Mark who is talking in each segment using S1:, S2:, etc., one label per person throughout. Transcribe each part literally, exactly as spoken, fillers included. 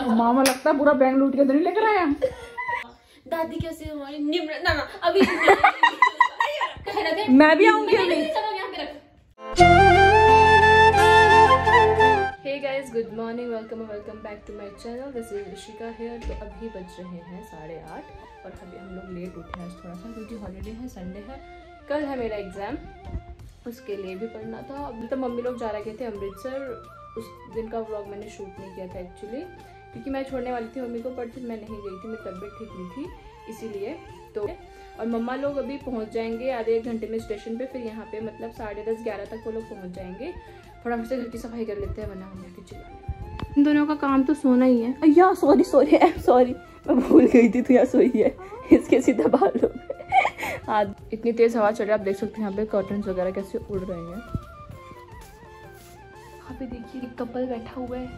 S1: मामा लगता है पूरा बैंक लूट के अंदर ही लेकर आया।
S2: दादी कैसे हमारी निम्र ना ना अभी
S1: मैं भी आऊंगी अभी।
S2: Hey guys, good morning, welcome welcome back to my channel. This is Rishika here. तो अभी बज रहे हैं साढ़े आठ और अभी हम लोग लेट उठे हैं थोड़ा सा, क्योंकि हॉलीडे है, संडे है, कल है मेरा एग्जाम, उसके लिए भी पढ़ना था। अभी तो मम्मी लोग जा रहे थे अमृतसर। उस दिन का व्लॉग मैंने शूट नहीं किया था एक्चुअली, क्योंकि मैं छोड़ने वाली थी मम्मी को, पर फिर मैं नहीं गई थी, मेरी तबीयत ठीक नहीं थी इसीलिए। तो और मम्मा लोग अभी पहुंच जाएंगे आधे एक घंटे में स्टेशन पे, फिर यहाँ पे मतलब साढ़े दस ग्यारह तक वो लोग पहुंच जाएंगे। फटाफट से घर की सफाई कर लेते हैं, वरना हम जाके चिल्लाने। इन दोनों का काम तो सोना ही है। या sorry sorry I am sorry, मैं भूल गई थी तो यहाँ सोई है, इसके सीधा बाल हो गए। आज इतनी तेज हवा चल रही है, आप देख सकते हैं यहाँ पे कर्टन्स वगैरह कैसे उड़ रहे हैं। यहाँ पे देखिए एक कपल बैठा हुआ है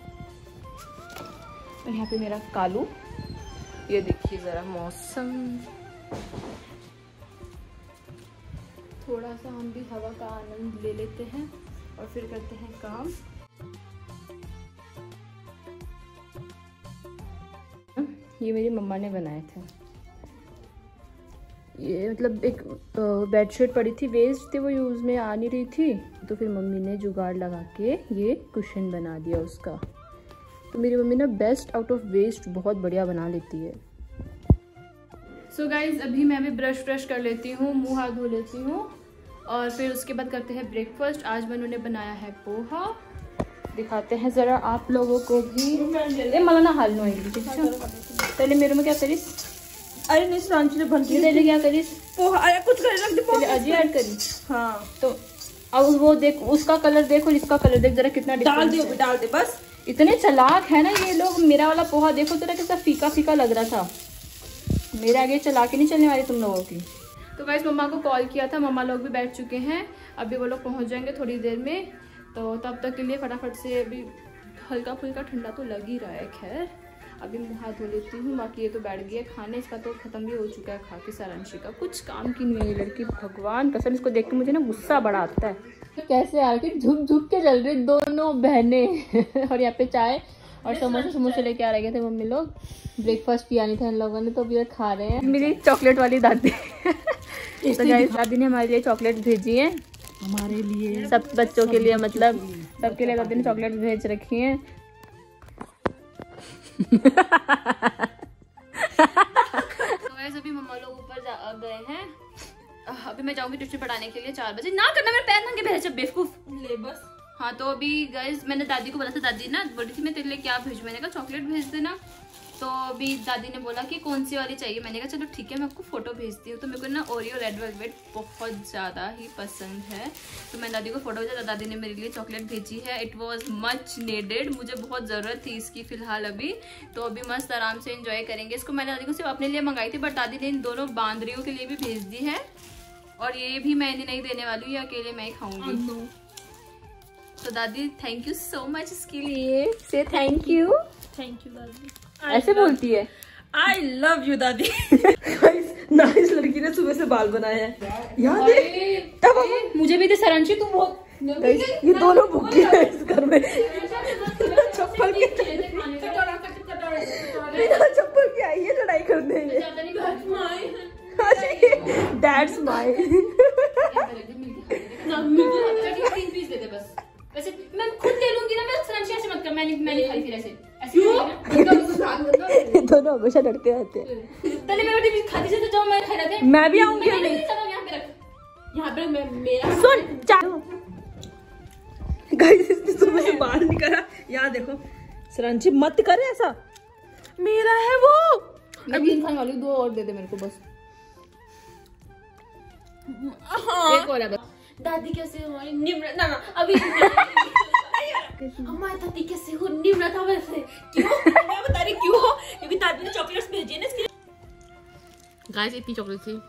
S2: और यहाँ पे मेरा कालू। ये देखिए जरा मौसम, थोड़ा सा हम भी हवा का आनंद ले लेते हैं और फिर करते हैं काम। ये मेरी मम्मा ने बनाए थे। ये मतलब एक बेडशीट पड़ी थी, वेस्ट थी, वो यूज़ में आ नहीं रही थी, तो फिर मम्मी ने जुगाड़ लगा के ये कुशन बना दिया उसका। तो मेरी मम्मी ना बेस्ट आउट ऑफ वेस्ट बहुत बढ़िया बना लेती है। सो so गाइज, अभी मैं भी ब्रश ब्रश कर लेती हूँ, मुँह हाथ धो लेती हूँ और फिर उसके बाद करते हैं ब्रेकफास्ट। आज मैंने उन्हें बनाया है पोहा, दिखाते हैं ज़रा आप लोगों को भी। ए मला ना हाल नो पहले मेरे में क्या करीस?
S1: अरे नहीं श्रांची ने बन
S2: पहले क्या करीस?
S1: पोहा अरे कुछ करे रख दे,
S2: पहले अजी ऐड करी।
S1: हाँ
S2: तो अब वो देख, उसका कलर देख और इसका कलर देख जरा कितना
S1: डाल दे, डाल दे बस।
S2: इतने चालाक है ना ये लोग। मेरा वाला पोहा देखो जरा कैसा फीका फीका लग रहा था। मेरे आगे चला के नहीं चलने वाली तुम लोगों की। तो गाइस, मम्मा को कॉल किया था, मम्मा लोग भी बैठ चुके हैं, अभी वो लोग पहुंच जाएंगे थोड़ी देर में। तो तब तक के लिए फटाफट से अभी हल्का फुल्का ठंडा तो लग ही रहा है। खैर अभी मुँह हाथ धो लेती हूँ। बाकी ये तो बैठ गया खाने, इसका तो ख़त्म भी हो चुका है खा के। सारांशी का कुछ काम की नहीं है लड़की, भगवान कसम, इसको देख के मुझे ना गुस्सा बड़ा आता है। कैसे आ रही झुक झुक के चल रही दोनों बहनें। और यहाँ पे चाय और समोसे समोसे लेके आ रहे थे मम्मी लोग। ब्रेकफास्ट किया नहीं था इन लोगों ने, तो अभी खा रहे हैं। मेरी चॉकलेट वाली दादी तो गाइस, दादी ने हमारे लिए चॉकलेट भेजी है,
S1: हमारे लिए,
S2: सब बच्चों के लिए, मतलब सबके लिए दादी ने चॉकलेट भेज रखी है। तो गाइस, अभी मम्मा लोग ऊपर जा गए हैं। अभी मैं जाऊंगी ट्यूशन पढ़ाने के लिए चार बजे। ना करना मेरे पैर नंगे भेज बेवकूफ
S1: ले बस।
S2: हाँ, तो अभी गाइस मैंने दादी को बोला था, दादी ना बोली थी मैं तेरे लिए क्या भेजूं, मैंने कहा चॉकलेट भेज देना। तो अभी दादी ने बोला कि कौन सी वाली चाहिए, मैंने कहा चलो ठीक है मैं आपको फोटो भेजती हूँ। तो मेरे को ना ओरियो रेड वेलवेट बहुत ज़्यादा ही पसंद है, तो मैं दादी को फोटो भेजा। दादी ने मेरे लिए चॉकलेट भेजी है। इट वॉज मच नीडेड, मुझे बहुत ज़रूरत थी इसकी फ़िलहाल अभी। तो अभी मस्त आराम से इंजॉय करेंगे इसको। मैंने दादी को सिर्फ अपने लिए मंगाई थी, बट दादी ने इन दोनों बांदरियों के लिए भी भेज दी है, और ये भी मैं नहीं देने वाली हूँ, ये अकेले मैं ही खाऊंगी। तो दादी थैंक यू सो मच इसके लिए, से थैंक यू।
S1: थैंक यू दादी,
S2: ऐसे बोलती है।
S1: आई लव यू दादी। ना इस लड़की ने सुबह से बाल बनाए हैं, याद है?
S2: मुझे भी दे सारांशी, तुम बहुत
S1: ये दोनों भूखे हैं इस घर में। चप्पल के बिना चप्पल के आई है लड़ाई करने में। That's my.
S2: वैसे मैं खुद ले लूंगी ना, मैं सारांशी ऐसे मत कर, मैं नहीं मैं नहीं खाई फिर ऐसे ऐसे।
S1: दोनों हमेशा लड़ते रहते हैं।
S2: पहले मैं रोटी खाती से तो जाओ, मैं खा रहा था।
S1: मैं भी आऊंगी अभी।
S2: यहाँ पे रख, यहाँ पे मैं मेरा
S1: सुन चालू। गाइस, इसने सुबह से बाल नहीं करा। यहाँ देखो सारांशी, मत कर ऐसा, मेरा है वो।
S2: मैं तीन खाने वाली, दो और दे दे मेरे को बस।
S1: हाँ।
S2: एक और है बस। दादी कैसे हमारी निम्र ना ना अभी हमारी दादी कैसे हो निम्र था वैसे।
S1: क्यों मैं बता रही क्यों हो, क्योंकि दादी ने चॉकलेट्स भेजी है ना इसके।
S2: गाइस, इतनी चॉकलेट थी,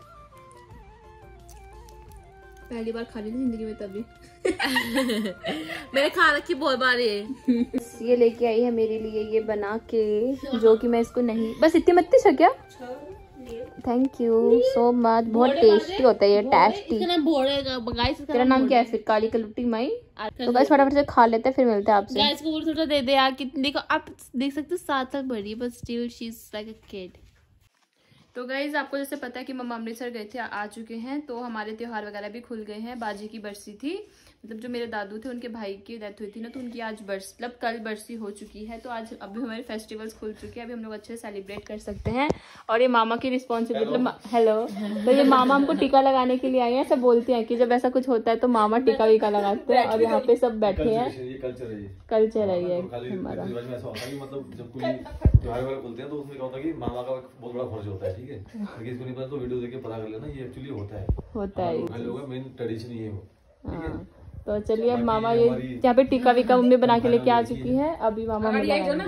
S2: पहली बार खा रही थी जिंदगी में तभी। मैंने खा रखी बहुत बार ये। ये लेके आई है मेरे लिए ये बना के, जो कि मैं इसको नहीं, बस इतनी मत्ती था क्या? थैंक यू सो मच, बहुत टेस्टी होता है ये, टेस्टी। तेरा नाम क्या है फिर? काली कलुटी माई। तो गाइस फटाफट से खा लेते हैं, फिर मिलते हैं आपसे।
S3: गाइस को थोड़ा दे दे यार, कितने देखो आप देख सकते हो सात साल बड़ी है, but still she is like a kid.
S2: तो गाइज आपको जैसे पता है कि मम्मा अमृतसर गए थे, आ चुके हैं, तो हमारे त्योहार वगैरह भी खुल गए हैं। बाजी की बरसी थी, मतलब जो मेरे दादू थे उनके भाई की डेथ हुई थी ना, तो उनकी आज बरस मतलब कल बरसी हो चुकी है। तो आज अभी हमारे फेस्टिवल्स खुल चुके हैं, अभी हम लोग अच्छे से सेलिब्रेट कर सकते हैं। और ये मामा की रिस्पॉन्सिबिलिटी, मतलब हेलो, तो ये मामा हमको टीका लगाने के लिए आए हैं। सब बोलते हैं कि जब ऐसा कुछ होता है तो मामा टीका वीका लगाते हैं, और यहाँ पे सब बैठे हैं। कल्चर है ये हमारा।
S4: मतलब जब कोई त्योहार वगैरह बोलते हैं तो उसमें क्या होता है कि मामा का बहुत बड़ा फर्ज होता है, ठीक है। लेकिन इसको नहीं पता तो वीडियो देख के पता कर लेना, ये एक्चुअली होता है
S2: होता है
S4: लोगों का मेन ट्रेडिशन ये हो, ठीक है।
S2: तो चलिए अब मामा ये यहाँ पे टीका वीका मम्मी बना के लेके आ चुकी है। अभी मामा आ गया हो ना,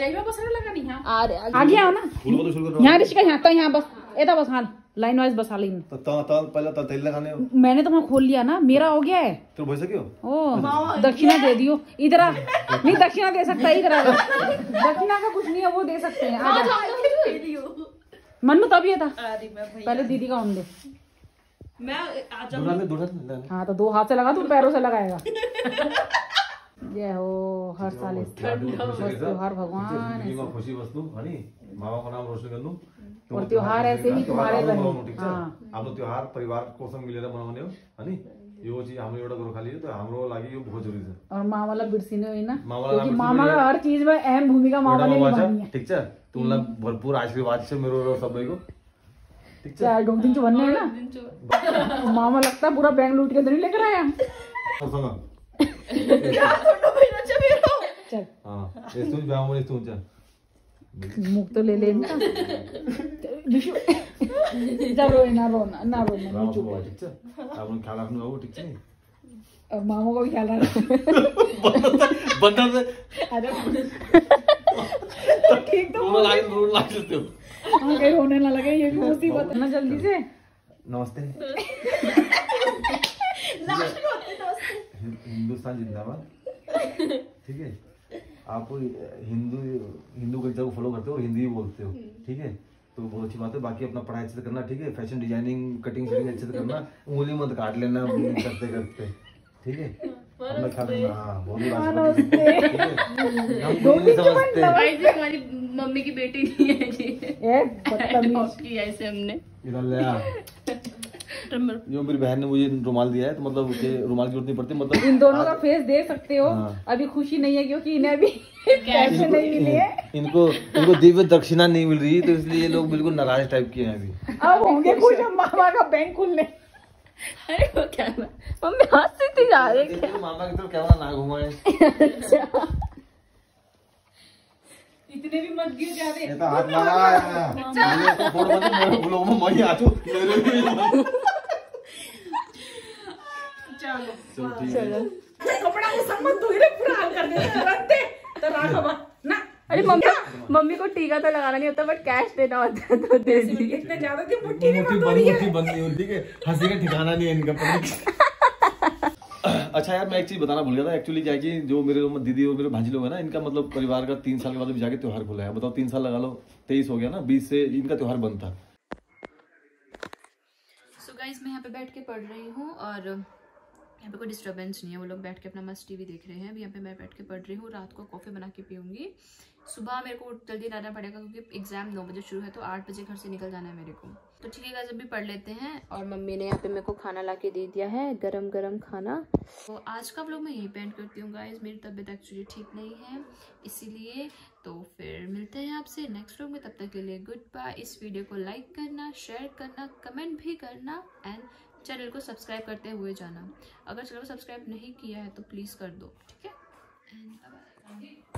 S5: यहाँ ऋषिका यहाँ तो यहाँ बस एदा बस हाँ लाइन वाइज बसा ली।
S4: तो पहले तेल लगाने
S5: मैंने तो वहाँ खोल लिया ना, मेरा हो गया है।
S4: तो भैसा क्यों?
S5: ओ दक्षिणा दे दियो इधर। नहीं दक्षिणा दे सकता इधर, दक्षिणा का कुछ नहीं है, वो दे सकते हैं। मन्नू तब ये था, पहले दीदी का होने दे।
S1: मैं आ
S4: जाऊंगी।
S5: हाँ तो दो हाथ से लगा, तू पैरों से लगाएगा। ये हो हर साल त्योहार भगवान
S4: खुशी वस्तु मामा का नाम रोशन कर लूं,
S5: और त्योहार ऐसे ही तुम्हारे रहे।
S4: आप लोग त्योहार परिवार को संग मिलेर मनाउने हो हनी, यो चीज हाम्रो एउटा कुरो खाली हो तो हाम्रो लागि यो बहुत जरुरी छ।
S5: और मामा ला बिर्सिने होइन, क्योंकि मामा का हर चीज में अहम भूमिका मामा ने निभानी है।
S4: ठीक छ, तुमलाई भरपूर आशीर्वाद छ मेरो र सबैको। ठीक छ,
S5: चार दिन चो भन्ने हैन। मामा लगता है पूरा बैंक लूट के तो नहीं लेकर आया। चल
S4: हां यस्तो ब्यामो यस्तो हुन्छ,
S5: मुख तो ले ले ना। विशु जा रो ना रो ना ना रो ना चुप हो।
S4: ठीक छ, आफ्नो ख्याल राख्नु हो। ठीक छ नि,
S5: अब मामा को भी ख्याल रख।
S4: बन्दा से
S5: अरे ठीक तो
S4: रोना लाइन रोना लाग जते हो।
S5: हां कहीं होने ना लगे, ये भी मुसीबत है ना। जल्दी से
S4: नमस्ते। हिंदुस्तान जिंदाबाद। ठीक है, आप हिंदू हिंदू कल्चर को फॉलो करते हो और हिंदी बोलते हो, ठीक है, तो बहुत अच्छी बात है। बाकी अपना पढ़ाई अच्छे से करना, ठीक है। फैशन डिजाइनिंग कटिंग शेडिंग अच्छे से करना, उंगली मत काट लेना करते करते, ठीक है। अपना ख्याल रखना। हाँ बहुत बात समझते।
S2: हमारी मम्मी की बेटी नहीं है जी, ऐसे हमने
S4: इधर ले आ। जो मेरी बहन ने मुझे रुमाल दिया है, तो मतलब उसे रुमाल की जरूरत नहीं पड़ती। मतलब
S5: इन दोनों का फेस देख सकते हो। हाँ। अभी खुशी नहीं है क्योंकि इन्हें अभी पैसे नहीं मिले हैं।
S4: इनको इनको दिव्य दक्षिणा नहीं मिल रही, तो इसलिए ये लोग बिल्कुल नाराज टाइप के हैं अभी।
S5: अब होंगे खुश मामा का बैंक खुलने।
S2: अरे वो क्या मम्मी हाथ से जा रहे
S4: मामा की तरफ कैमरा ना घुमाए।
S5: इतने भी मत गिर जा रहे।
S4: ये तो हाथ मारा मुझे तो फोटो बंद मेरे ब्लॉग में मई आजू मेरे भी। चलो चलो
S5: कपड़ा को संबंध धोई रे पूरा हाल कर दे रखते तो राख बा ना।
S2: अरे मम्मी मम्मी को टीका तो लगाना नहीं होता, बट कैश देना होता है तो दे दी।
S5: इतने ज्यादा की मुट्ठी नहीं
S4: बंद मुट्ठी बंद नहीं होती है, हंसी का ठिकाना नहीं है इनका। अच्छा यार, मैं एक चीज बताना भूल गया था। एक्चुअली क्या है कि जो मेरे दीदी और मेरे भांजी लोग हैं ना, इनका मतलब परिवार का तीन साल के बाद भी जाके त्योहार खुला है। बताओ, तीन साल लगा लो, तेईस हो गया ना, बीस से इनका त्योहार बनता।
S2: सो गाइस मैं यहाँ पे बैठ के पढ़ रही हूँ और यहाँ पे कोई डिस्टर्बेंस नहीं है। वो लोग बैठ के अपना मस्त टीवी देख रहे हैं। अभी यहाँ पे मैं बैठ के पढ़ रही हूँ। रात को कॉफ़ी बना के पीऊँगी। सुबह मेरे को जल्दी रहना पड़ेगा क्योंकि एग्जाम नौ बजे शुरू है, तो आठ बजे घर से निकल जाना है मेरे को। तो ठीक है गाइस, अभी पढ़ लेते हैं। और मम्मी ने यहाँ पे मेरे को खाना ला के दे दिया है, गरम गरम खाना। तो आज का व्लॉग मैं यहीं पे एंड करती हूँ गाइस। मेरी तबीयत एक्चुअली ठीक नहीं है, इसीलिए तो फिर मिलते हैं आपसे नेक्स्ट व्लॉग में। तब तक के लिए गुड बाय। इस वीडियो को लाइक करना, शेयर करना, कमेंट भी करना एंड चैनल को सब्सक्राइब करते हुए जाना। अगर चैनल को सब्सक्राइब नहीं किया है तो प्लीज़ कर दो, ठीक है। And bye bye.